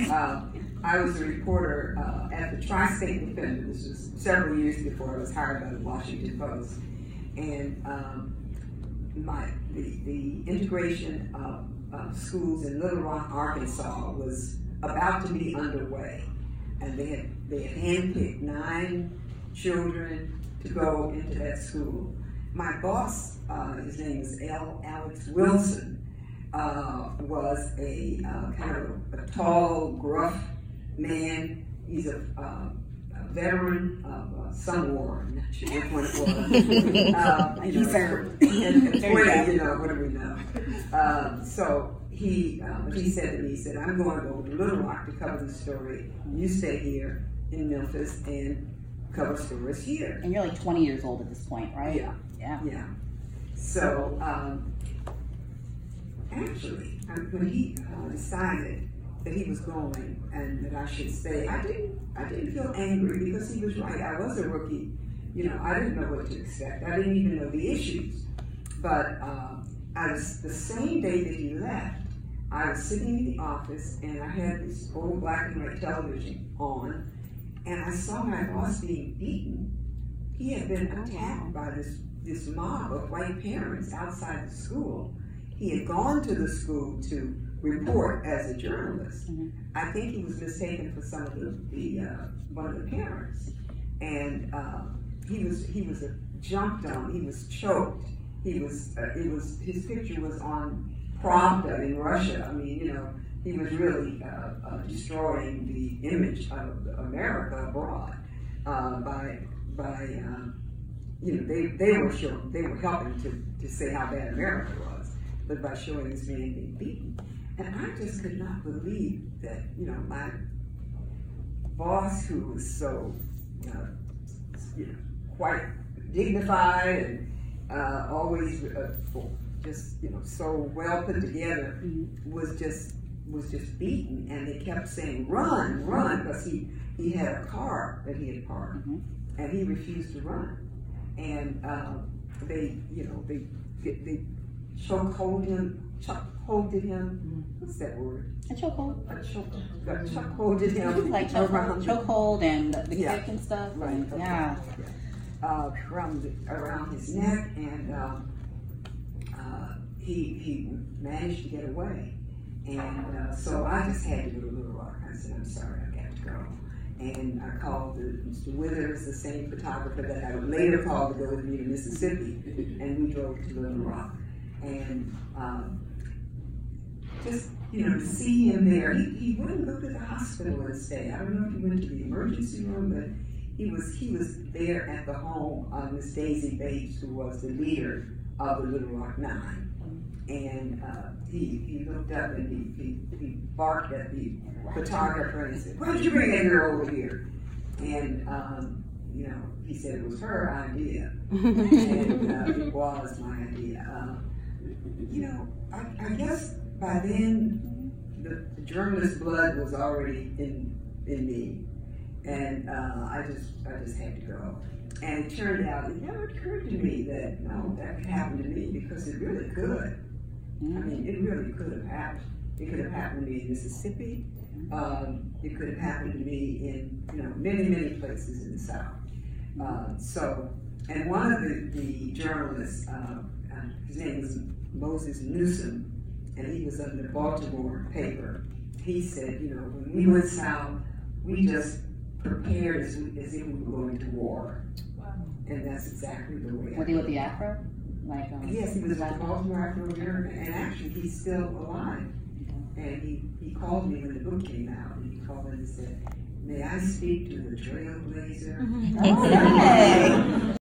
I was a reporter at the Tri-State Defender. This was several years before I was hired by the Washington Post. And the integration of schools in Little Rock, Arkansas was about to be underway. And they had handpicked 9 children to go into that school. My boss, his name is Alex Wilson, was a kind of a tall, gruff man. He's a veteran of some war. I'm not sure which one it was. He served. What do we know? So he said to me, he said, I'm going to go to Little Rock to cover the story. You stay here in Memphis and cover stories here. And you're like 20 years old at this point, right? Yeah. So actually, when he decided that he was going and that I should stay, I didn't feel angry because he was right. I was a rookie. I didn't know what to expect. I didn't even know the issues. But the same day that he left, I was sitting in the office and I had this old black and white television on, and I saw my boss being beaten. He had been attacked by this mob of white parents outside the school. He had gone to the school to report as a journalist. Mm-hmm. I think he was mistaken for some of one of the parents, and he was jumped on. He was choked. His picture was on Pravda in Russia. I mean, he was really destroying the image of America abroad they were helping to say how bad America was, but by showing this man being beaten. And I just could not believe that, my boss, who was so, quite dignified and always just, so well put together, was just beaten. And they kept saying, run, run, because he had a car that he had parked, and he refused to run. And they chokeholded him. What's that word? A chokehold. Chokeholded him. Like chokehold and the kick and stuff. Right. And, yeah. Around his neck, and he managed to get away. And so I just had to go to Little Rock. I said, I'm sorry, I got to go. And I called Mr. Withers, the same photographer that I would later call to go with me to Mississippi, and we drove to Little Rock. And just, to see him there, he wouldn't go to the hospital and stay. I don't know if he went to the emergency room, but he was there at the home of Miss Daisy Bates, who was the leader of the Little Rock Nine. And he looked up and he barked at the photographer and said, why did you bring that girl over here? And, he said it was her idea. And it was my idea. I guess by then the journalist blood was already in me. And I just had to go. And it turned out, it never occurred to me that, no, that could happen to me, because it really could. I mean, it really could have happened. It could have happened to me in Mississippi. It could have happened to me in, many, many places in the South. And one of the journalists, his name was Moses Newsom, and he was on the Baltimore paper. He said, when we went south, we just prepared as if we were going to war. Wow. And that's exactly the way. Was he with the Afro? Yes, he was like Baltimore Afro-American, and actually he's still alive. And he called me when the book came out, and he called me and said, may I speak to the trailblazer? Okay.